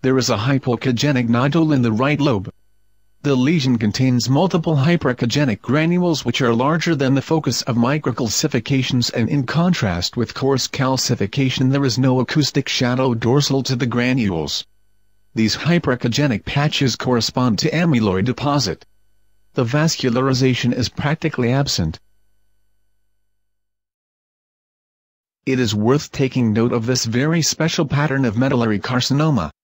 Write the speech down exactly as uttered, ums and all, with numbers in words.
There is a hypoechogenic nodule in the right lobe. The lesion contains multiple hyperechogenic granules which are larger than the focus of microcalcifications, and in contrast with coarse calcification there is no acoustic shadow dorsal to the granules. These hyperechogenic patches correspond to amyloid deposit. The vascularization is practically absent. It is worth taking note of this very special pattern of medullary carcinoma.